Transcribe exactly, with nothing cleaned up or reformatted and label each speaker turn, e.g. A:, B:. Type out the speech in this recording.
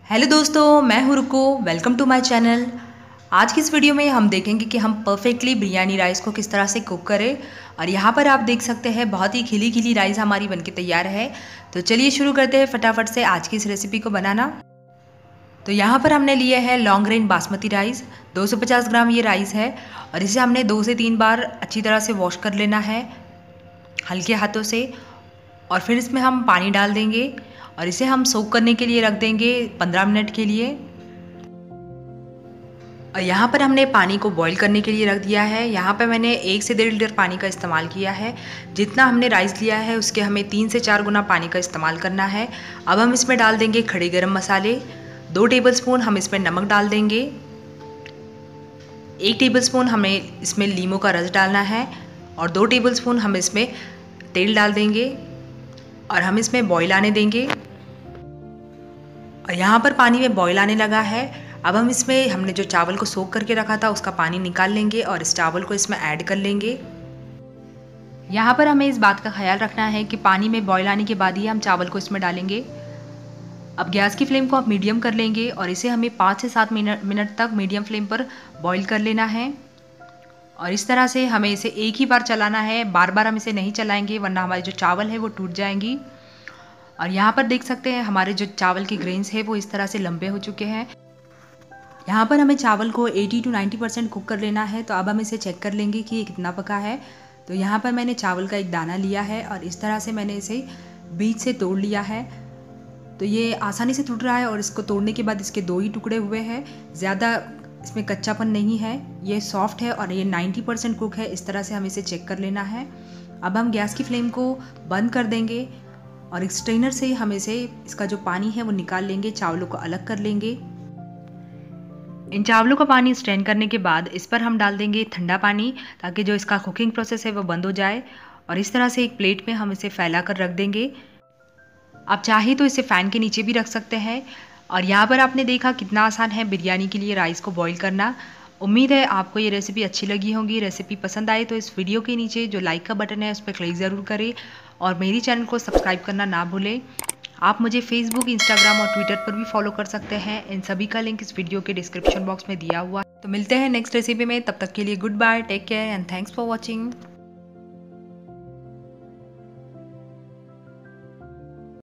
A: Hello दोस्तों, मैं हूँ रुको। Welcome to my channel. आज की इस वीडियो में हम देखेंगे कि हम परफेक्टली बिरयानी राइस को किस तरह से कुक करें। और यहाँ पर आप देख सकते हैं बहुत ही खिली खिली राइस हमारी बनके तैयार है। तो चलिए शुरू करते हैं फटाफट से आज की इस रेसिपी को बनाना। तो यहाँ पर हमने लिए है लॉन्ग रेंज बासमती राइस, दो सौ पचास ग्राम ये राइस है। और इसे हमने दो से तीन बार अच्छी तरह से वॉश कर लेना है हल्के हाथों से। और फिर इसमें हम पानी डाल देंगे और इसे हम सोक करने के लिए रख देंगे पंद्रह मिनट के लिए। और यहाँ पर हमने पानी को बॉईल करने के लिए रख दिया है। यहाँ पर मैंने एक से डेढ़ लीटर पानी का इस्तेमाल किया है। जितना हमने राइस लिया है उसके हमें तीन से चार गुना पानी का इस्तेमाल करना है। अब हम इसमें डाल देंगे खड़े गरम मसाले, दो टेबलस्पून हम इसमें नमक डाल देंगे, एक टेबलस्पून हमें इसमें लीमू का रस डालना है और दो टेबलस्पून हम इसमें तेल डाल देंगे और हम इसमें बॉईल आने देंगे। और यहाँ पर पानी में बॉईल आने लगा है। अब हम इसमें हमने जो चावल को सोक करके रखा था उसका पानी निकाल लेंगे और इस चावल को इसमें ऐड कर लेंगे। यहाँ पर हमें इस बात का ख्याल रखना है कि पानी में बॉईल आने के बाद ही हम चावल को इसमें डालेंगे। अब गैस की फ्लेम को आप मीडियम कर लेंगे और इसे हमें पाँच से सात मिनट मिनट तक मीडियम फ्लेम पर बॉईल कर लेना है। और इस तरह से हमें इसे एक ही बार चलाना है, बार बार हम इसे नहीं चलाएंगे वरना हमारे जो चावल है वो टूट जाएंगी। और यहाँ पर देख सकते हैं हमारे जो चावल के ग्रेन्स है वो इस तरह से लंबे हो चुके हैं। यहाँ पर हमें चावल को अस्सी टू नब्बे परसेंट कुक कर लेना है। तो अब हम इसे चेक कर लेंगे कि ये कितना पका है। तो यहाँ पर मैंने चावल का एक दाना लिया है और इस तरह से मैंने इसे बीच से तोड़ लिया है। तो ये आसानी से टूट रहा है और इसको तोड़ने के बाद इसके दो ही टुकड़े हुए हैं, ज़्यादा इसमें कच्चापन नहीं है, ये सॉफ्ट है और ये नब्बे परसेंट कुक है। इस तरह से हमें इसे चेक कर लेना है। अब हम गैस की फ्लेम को बंद कर देंगे और एक स्ट्रेनर से हम इसे इसका जो पानी है वो निकाल लेंगे, चावलों को अलग कर लेंगे। इन चावलों का पानी स्ट्रेन करने के बाद इस पर हम डाल देंगे ठंडा पानी ताकि जो इसका कुकिंग प्रोसेस है वो बंद हो जाए। और इस तरह से एक प्लेट में हम इसे फैला कर रख देंगे। आप चाहे तो इसे फ़ैन के नीचे भी रख सकते हैं। और यहाँ पर आपने देखा कितना आसान है बिरयानी के लिए राइस को बॉईल करना। उम्मीद है आपको ये रेसिपी अच्छी लगी होगी। रेसिपी पसंद आए तो इस वीडियो के नीचे जो लाइक का बटन है उस पर क्लिक ज़रूर करें और मेरी चैनल को सब्सक्राइब करना ना भूलें। आप मुझे फेसबुक, इंस्टाग्राम और ट्विटर पर भी फॉलो कर सकते हैं। इन सभी का लिंक इस वीडियो के डिस्क्रिप्शन बॉक्स में दिया हुआ है। तो मिलते हैं नेक्स्ट रेसिपी में, तब तक के लिए good bye, take care and thanks for watching.